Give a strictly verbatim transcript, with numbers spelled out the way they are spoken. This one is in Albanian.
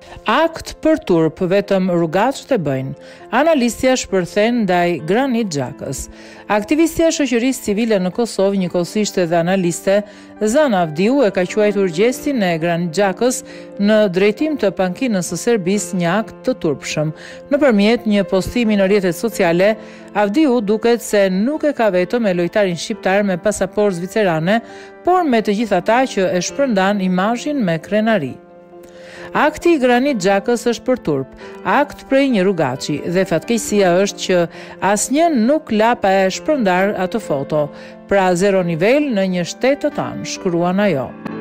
Akt për turp vetëm rrugaçët e bëjnë. Analistja shpërthen ndaj Granit Xhakës. Aktivistja e shoqërisë civile në Kosovë, njëkohësisht edhe analiste, Zana Avdiu e ka quajtur gjestin e Granit Xhakës në drejtim të pankinës së Serbisë një akt të turpshëm. Nëpërmjet një postimi në rrjetet sociale, Avdiu duket se nuk e ka vetëm e lojtarin shqiptar me pasaportë zvicerane, por me të gjithë ata që e shpërndan imazhin me krenari. Akti i Granit Xhakës është për turp, akt prej një rrugaçi dhe fatkeqësia është që asnjë nuk la pa e shpërndar atë foto, pra zero nivel në një shtet të tanë, shkruan ajo.